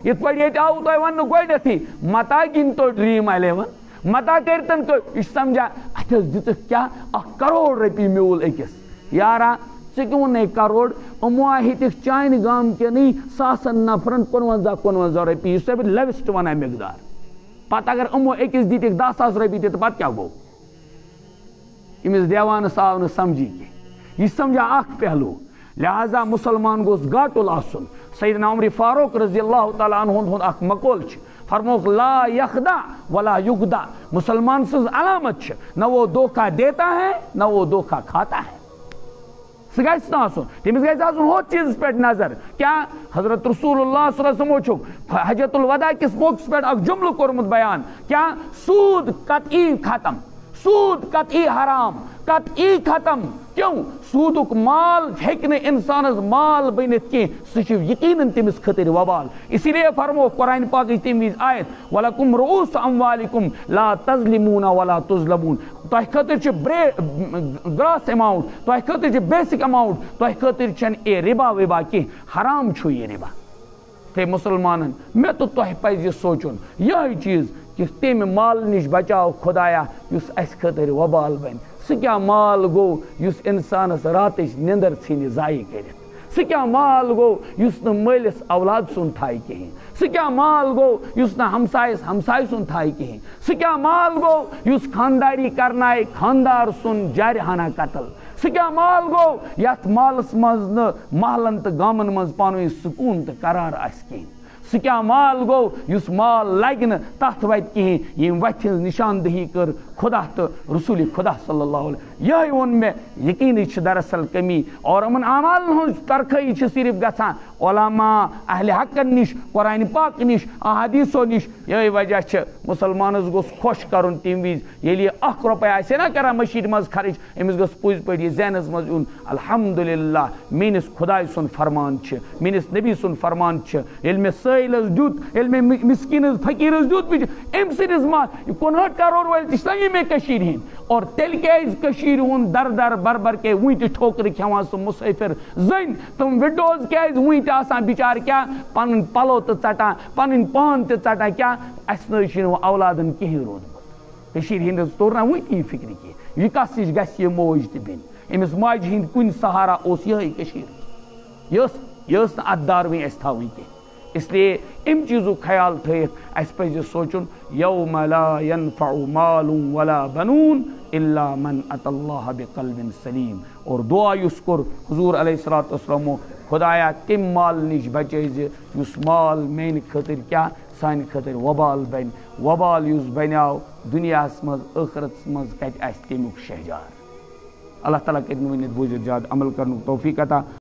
یہ پڑھ آو تو ون گوڈی متا گن تو ڈریم 11 متا کرتن یہ سمجھا ات دت کیا 1 کروڑ رۄپیہِ میول أکِس یارا ژٕ کیوں کروڑ یِمو ہیٚتِکھ چانہِ گام کٮ۪نٕے ساسن نفرن 55 رۄپیہِ یُس تۄہہِ بہٕ لیوسٹ ونان مقدار پتہٕ اگر یِمو أکِس دِتِکھ 10,000 رۄپیہِ تہِ تہٕ پتہٕ کیٛاہ گوٚو أمِس دیوانس آو نہٕ سمجھی کینٛہہ یہِ سمجھا اکھ پہلو لہذا مسلمان گوٚژھ گاٹُل آسُن سیدنا عمر فاروق رضی اللہ تعالیٰ عنہ ہُنٛد اکھ مقول چھُ فرموک لا یخدع ولا یغدع مسلمان سٕنٛز علامت چھِ نہ وہ دھوکہ دیتا ہے نہ وہ دھوکہ کھاتا ہے سہ گژھِ نہٕ آسُن تٔمِس گژھِ آسُن ہُتھ چیٖزس پٮ۪ٹھ نظر کیٛاہ حضرت رسول اللہ صلی اللہ علیہ وسلمو چھُکھ حجۃ الوداع کِس موقعس پٮ۪ٹھ اکھ جملہٕ کوٚرمُت بیان کیٛاہ سوٗد قطعی ختم سوٗد قطعی حرام قطعی ختم کیوں سوٗدُک مال ہیٚکہِ نہٕ اِنسانس مال بٔنِتھ کینٛہہ سُہ چھُ یقیٖنن تٔمِس خٲطرٕ وبال اسی لیے فرمو قرآن پاکٕچ تَمہِ وِزِ آیت وَلَکُم رؤوٗسُ أَموالِکُم لا تظلموٗنَ ولا تظلموٗن تۄہہِ خٲطرٕ چھُ گراس ایماوُنٹ تۄہہِ خٲطرٕ چھُ بیسک ایماوُنٹ تۄہہِ خٲطرٕ چھنہٕ رِبا وِبا کینٛہہ حرام چھُ یہِ رِبا تہٕ مُسلمانن مےٚ تہٕ تۄہہِ پزِ یہِ سونٛچُن یِہوٚے چیٖز کہ تمہِ مال نِش بچاو خۄدایا یُس اَسہِ خٲطرٕ وبال بنہِ سُہ کیٛاہ مال گوٚو یُس اِنسانس راتٕچ نِندٕر ژھٕنہِ ضایع کٔرِتھ سُہ کیٛاہ مال گوٚو یُس نہٕ مٲلِس اولاد سُنٛد تھایہِ کِہیٖنۍ سُہ کیٛاہ مال گوٚو یُس نہٕ ہمسایس ہمساے سُنٛد تھایہِ کِہیٖنۍ سُہ کیٛاہ مال گوٚو یُس خانداری کرنایہِ خاندار سُنٛد جارِ ہنا قتل سُہ کیٛاہ مال گوٚو یتھ مالس منٛز نہٕ محلن تہٕ گامن منٛز پانہٕ ؤنۍ سکوٗن تہٕ قرار آسہِ کِہیٖنۍ سُہ کیٛاہ مال گوٚو یُس مال لگہِ نہٕ تتھ وتہِ کِہیٖنۍ ییٚمہِ وتھِ ہٕنٛز نشاندہی کٔر خدا تہٕ رسوٗلِ خدا صلی اللہ علیہ یِہوٚے ووٚن مےٚ یقیٖنٕچ چھِ دراصل کمی اور یِمن اعمالن ہٕنٛز ترخٲیی چھِ صرف گژھان علما اہلِ حقن نِش قرآنِ پاک نِش احادیٖثو نِش یِہوٚے وجہ چھِ مُسلمانس گوٚژھ خۄش کرُن تمہِ وِزِ ییٚلہِ یہِ 1 رۄپے آسہِ نا کران مٔشیٖد منٛز خرٕچ أمِس گوٚژھ پٔزۍ پٲٹھۍ یہِ ذہنس منٛز یُن الحمدُاللہ میٲنِس خۄداے سُنٛد فرمان چھُ میٲنِس نبی سُنٛد فرمان چھُ ییٚلہِ مےٚ سٲحِلس دیُت ییٚلہِ مےٚ مسکیٖنس فقیٖرس دیُت أمۍ سٕنٛدِس ما 59 کرور وٲلۍ تہِ چھِ نا ییٚمے کٔشیٖرِ ہِنٛدۍ اور تیٚلہِ کیٛازِ کٔشیٖرِ ہُنٛد در در بربر کے وُنہِ تہِ ٹھوکرٕ کھٮ۪وان سُہ مُسٲفِر زٔنۍ تِم وِڈوز کیٛازِ وُنہِ تہِ آسان بِچارٕ کیٛاہ پنٕنۍ پلو تہٕ ژٹان پنٕنۍ پان تہِ ژٹان کیٛاہ اَسہِ نہٕ حظ چھُنہٕ وۄنۍ اولادن کِہیٖنۍ روٗدمُت کٔشیٖرِ ہِنٛدِس توٚر نا وُنہِ تہِ یہِ فِکرِ کینٛہہ یہِ کس نِش گژھِ یہِ موج تہِ بیٚنہِ أمِس ماجہِ ہِنٛدۍ کُنہِ سہارا اوس یِہوٚے کٔشیٖر یہِ ٲس نہٕ اَتھ داروٕنۍ اَسہِ تھاوٕنۍ کینٛہہ اسلیے اَمہِ چیٖزُک خیال تھٲیِتھ اَسہِ پَزِ سونٛچُن یوم لا ينفع مال ولا بنون الا من اتى الله بقلب سلیم اور دعا یُس کوٚر حضوٗر علیہ الصلوۃ والسلامو خۄدایا تمہِ مال نِش بچٲیزِ یُس مال میانہِ خٲطرٕ کیٛاہ سانہِ خٲطرٕ وبال بنہِ وبال یُس بنیو دُنیاہس منٛز ٲخرتس منٛز کتہِ آسہِ تمیُک شہجار اللہ تعالیٰ کٔرِنۍ ؤنِتھ بوٗزِتھ زیادٕ عمل کرنُک توفیٖق عطا